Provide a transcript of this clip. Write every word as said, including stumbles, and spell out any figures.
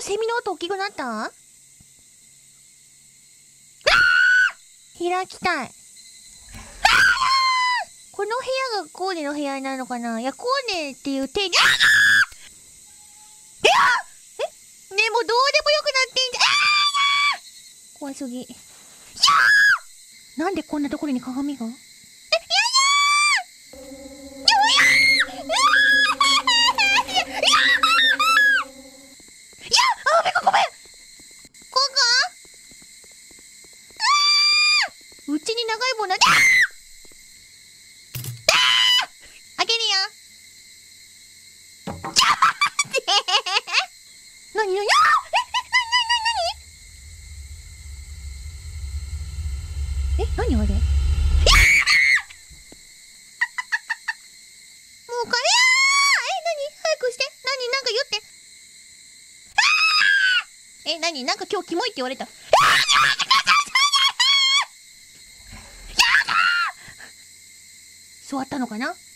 セミの音大きくなった？開きたい。この部屋がコーネの部屋になるのかな。いや、コーネっていう手に、あえねえ、もうどうでもよくなってんじゃん。怖すぎ。なんでこんなところに鏡が？え、やだー！あ、ごめんごめん。ここ？うちに長い棒な、ああ！開けるよ。ちょっと待って。なになに？あ！え、え、なになになになに？え、なにあれ？もうか、いやー！え、なに？早くして。なに？なんか言って。え、なに？なんか今日キモいって言われた。座ったのかな？